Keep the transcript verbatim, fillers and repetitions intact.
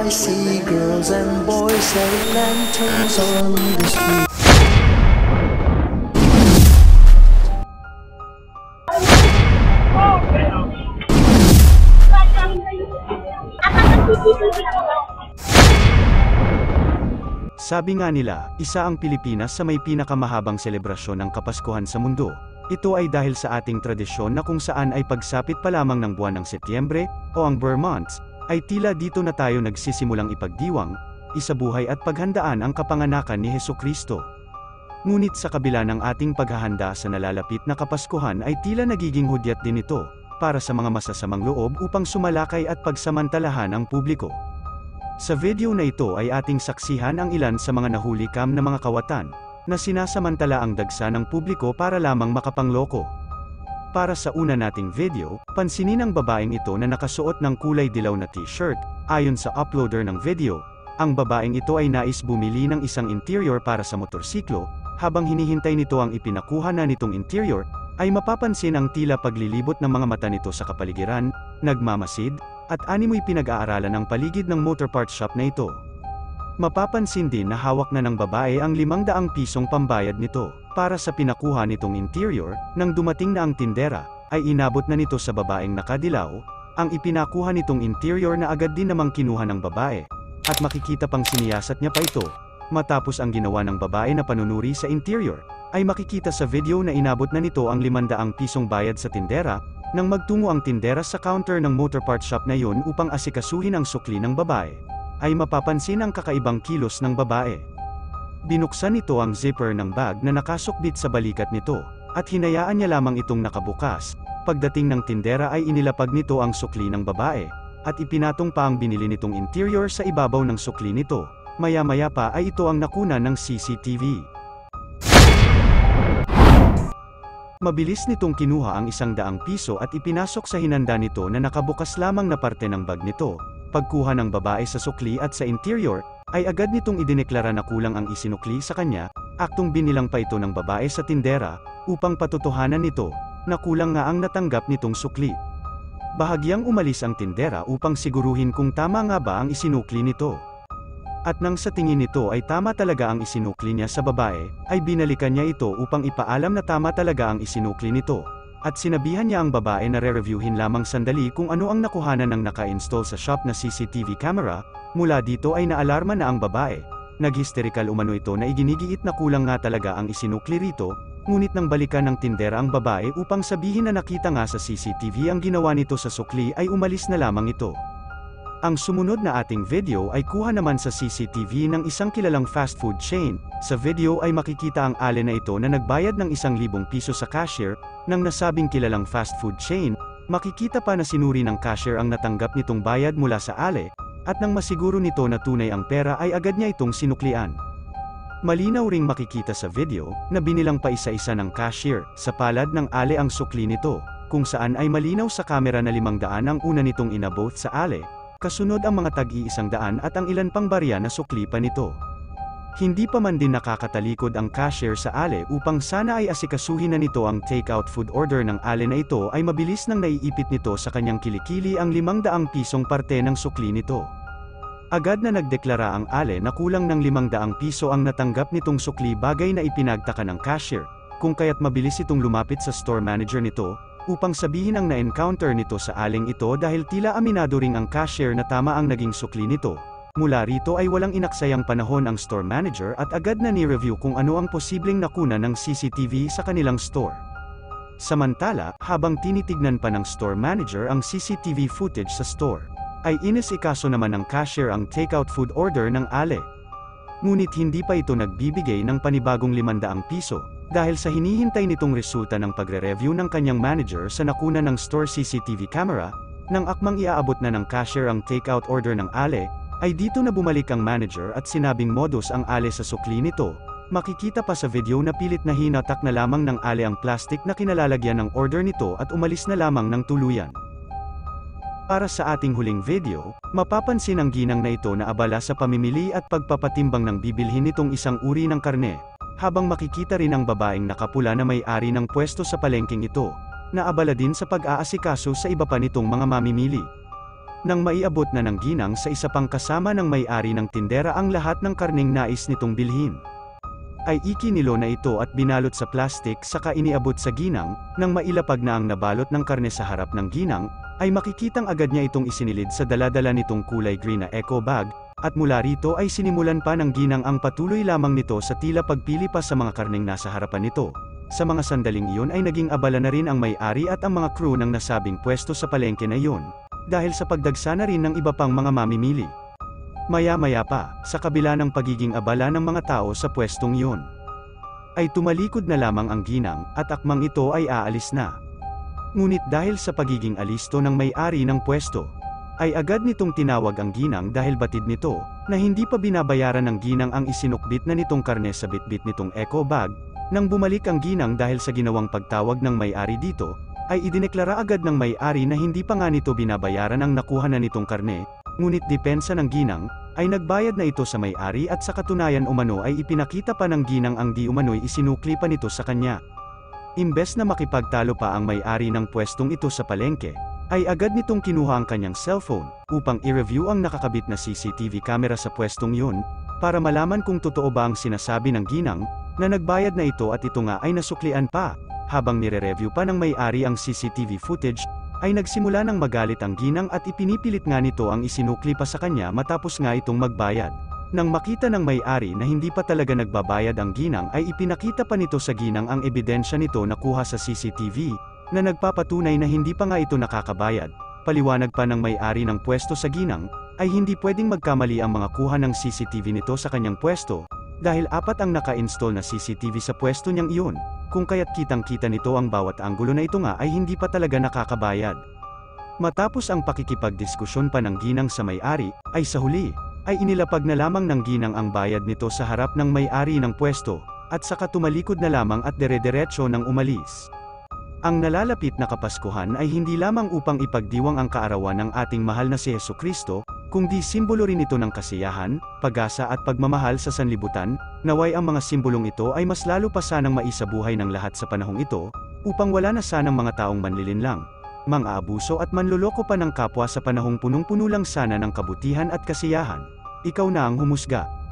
see girls and boys selling lanterns on the street. Sabi nga nila, isa ang Pilipinas sa may pinakamahabang selebrasyon ng Kapaskuhan sa mundo. Ito ay dahil sa ating tradisyon na kung saan ay pagsapit pa lamang ng buwan ng Setyembre, o ang Burr months, ay tila dito na tayo nagsisimulang ipagdiwang, isabuhay at paghandaan ang kapanganakan ni Hesukristo. Ngunit sa kabila ng ating paghahanda sa nalalapit na Kapaskuhan ay tila nagiging hudyat din ito, para sa mga masasamang loob upang sumalakay at pagsamantalahan ang publiko. Sa video na ito ay ating saksihan ang ilan sa mga nahuli cam na mga kawatan, na sinasamantala ang dagsa ng publiko para lamang makapangloko. Para sa una nating video, pansinin ang babaeng ito na nakasuot ng kulay dilaw na t-shirt. Ayon sa uploader ng video, ang babaeng ito ay nais bumili ng isang interior para sa motorsiklo. Habang hinihintay nito ang ipinakuha na nitong interior, ay mapapansin ang tila paglilibot ng mga mata nito sa kapaligiran, nagmamasid, at animoy pinag-aaralan ang paligid ng motor parts shop na ito. Mapapansin din na hawak na ng babae ang limang daang pisong pambayad nito, para sa pinakuha nitong interior. Nang dumating na ang tindera, ay inabot na nito sa babaeng nakadilaw, ang ipinakuha nitong interior na agad din namang kinuha ng babae, at makikita pang siniyasat niya pa ito. Matapos ang ginawa ng babae na panunuri sa interior, ay makikita sa video na inabot na nito ang limandaang pisong bayad sa tindera. Nang magtungo ang tindera sa counter ng motor parts shop na yun upang asikasuhin ang sukli ng babae, ay mapapansin ang kakaibang kilos ng babae. Binuksan nito ang zipper ng bag na nakasukbit sa balikat nito, at hinayaan niya lamang itong nakabukas. Pagdating ng tindera ay inilapag nito ang sukli ng babae, at ipinatong pa ang binili nitong interior sa ibabaw ng sukli nito. Maya-maya pa ay ito ang nakuna ng C C T V. Mabilis nitong kinuha ang isang daang piso at ipinasok sa hinanda nito na nakabukas lamang na parte ng bag nito. Pagkuha ng babae sa sukli at sa interior, ay agad nitong idineklara na kulang ang isinukli sa kanya. Aktong binilang pa ito ng babae sa tindera, upang patutuhanan nito, na kulang nga ang natanggap nitong sukli. Bahagyang umalis ang tindera upang siguruhin kung tama nga ba ang isinukli nito. At nang sa tingin nito ay tama talaga ang isinukli niya sa babae, ay binalikan niya ito upang ipaalam na tama talaga ang isinukli nito. At sinabihan niya ang babae na re-reviewin lamang sandali kung ano ang nakuhanan ng naka-install sa shop na C C T V camera. Mula dito ay naalarma na ang babae. Nag-hysterical umano ito na iginigiit na kulang nga talaga ang isinukli rito, ngunit nang balikan ng tindera ang babae upang sabihin na nakita nga sa C C T V ang ginawa nito sa sukli ay umalis na lamang ito. Ang sumunod na ating video ay kuha naman sa C C T V ng isang kilalang fast food chain. Sa video ay makikita ang ale na ito na nagbayad ng isang libong piso sa cashier ng nasabing kilalang fast food chain. Makikita pa na sinuri ng cashier ang natanggap nitong bayad mula sa ale, at nang masiguro nito na tunay ang pera ay agad niya itong sinuklian. Malinaw ring makikita sa video na binilang pa isa-isa ng cashier sa palad ng ale ang sukli nito, kung saan ay malinaw sa kamera na limang daan ang una nitong inabot sa ale. Kasunod ang mga tag-iisang daan at ang ilan pang barya na sukli pa nito. Hindi pa man din nakakatalikod ang cashier sa ale upang sana ay asikasuhin na nito ang take-out food order ng ale na ito ay mabilis nang naiipit nito sa kanyang kilikili ang limang daang pisong parte ng sukli nito. Agad na nagdeklara ang ale na kulang ng limang daang piso ang natanggap nitong sukli, bagay na ipinagtaka ng cashier, kung kaya't mabilis itong lumapit sa store manager nito, upang sabihin ang na-encounter nito sa aling ito dahil tila aminado ring ang cashier na tama ang naging sukli nito. Mula rito ay walang inaksayang panahon ang store manager at agad na ni-review kung ano ang posibleng nakuna ng C C T V sa kanilang store. Samantala, habang tinitignan pa ng store manager ang C C T V footage sa store, ay inisikaso naman ng cashier ang takeout food order ng ale. Ngunit hindi pa ito nagbibigay ng panibagong limandaang piso, dahil sa hinihintay nitong resulta ng pagre-review ng kanyang manager sa nakuna ng store C C T V camera. Nang akmang iaabot na ng cashier ang takeout order ng ale, ay dito na bumalik ang manager at sinabing modus ang ale sa sukli nito. Makikita pa sa video na pilit na hinatak na lamang ng ale ang plastic na kinalalagyan ng order nito at umalis na lamang ng tuluyan. Para sa ating huling video, mapapansin ang ginang na ito na abala sa pamimili at pagpapatimbang ng bibilhin nitong isang uri ng karne, habang makikita rin ang babaeng nakapula na may-ari ng pwesto sa palengking ito, na abala din sa pag-aasikaso sa iba pa nitong mga mamimili. Nang maiabot na ng ginang sa isa pang kasama ng may-ari ng tindera ang lahat ng karneng nais nitong bilhin, ay ikinilo na ito at binalot sa plastik saka iniabot sa ginang. Nang mailapag na ang nabalot ng karne sa harap ng ginang, ay makikitang agad niya itong isinilid sa daladala nitong kulay green na eco bag, at mula rito ay sinimulan pa ng ginang ang patuloy lamang nito sa tila pagpili pa sa mga karneng nasa harapan nito. Sa mga sandaling iyon ay naging abala na rin ang may-ari at ang mga crew ng nasabing pwesto sa palengke na iyon, dahil sa pagdagsa na rin ng iba pang mga mamimili. Maya-maya pa, sa kabila ng pagiging abala ng mga tao sa pwestong iyon, ay tumalikod na lamang ang ginang, at akmang ito ay aalis na. Ngunit dahil sa pagiging alisto ng may-ari ng pwesto, ay agad nitong tinawag ang ginang dahil batid nito, na hindi pa binabayaran ng ginang ang isinukbit na nitong karne sa bitbit nitong eco bag. Nang bumalik ang ginang dahil sa ginawang pagtawag ng may-ari dito, ay idineklara agad ng may-ari na hindi pa nga nito binabayaran ang nakuha na nitong karne, ngunit depensa ng ginang, ay nagbayad na ito sa may-ari at sa katunayan umano ay ipinakita pa ng ginang ang di umano'y isinukli pa nito sa kanya. Imbes na makipagtalo pa ang may-ari ng pwestong ito sa palengke, ay agad nitong kinuha ang kanyang cellphone, upang i-review ang nakakabit na C C T V camera sa pwestong yun, para malaman kung totoo ba ang sinasabi ng ginang, na nagbayad na ito at ito nga ay nasuklian pa. Habang nire-review pa ng may-ari ang C C T V footage, ay nagsimula ng magalit ang ginang at ipinipilit nga nito ang isinukli pa sa kanya matapos nga itong magbayad. Nang makita ng may-ari na hindi pa talaga nagbabayad ang ginang ay ipinakita pa nito sa ginang ang ebidensya nito na kuha sa C C T V, na nagpapatunay na hindi pa nga ito nakakabayad. Paliwanag pa ng may-ari ng pwesto sa ginang, ay hindi pwedeng magkamali ang mga kuha ng C C T V nito sa kanyang pwesto, dahil apat ang naka-install na C C T V sa pwesto niyang iyon, kung kaya't kitang-kita nito ang bawat anggulo na ito nga ay hindi pa talaga nakakabayad. Matapos ang pakikipagdiskusyon pa ng ginang sa may-ari, ay sa huli, ay inilapag na lamang ng ginang ang bayad nito sa harap ng may-ari ng pwesto, at saka tumalikod na lamang at dere-derecho nang umalis. Ang nalalapit na Kapaskuhan ay hindi lamang upang ipagdiwang ang kaarawan ng ating mahal na si Hesukristo, kundi simbolo rin ito ng kasiyahan, pag-asa at pagmamahal sa sanlibutan. Naway ang mga simbolong ito ay mas lalo pa sanang maisabuhay ng lahat sa panahong ito, upang wala na sanang mga taong manlilinlang, mang-aabuso at manloloko pa ng kapwa sa panahong punong-puno lang sana ng kabutihan at kasiyahan. Ikaw na ang humusga.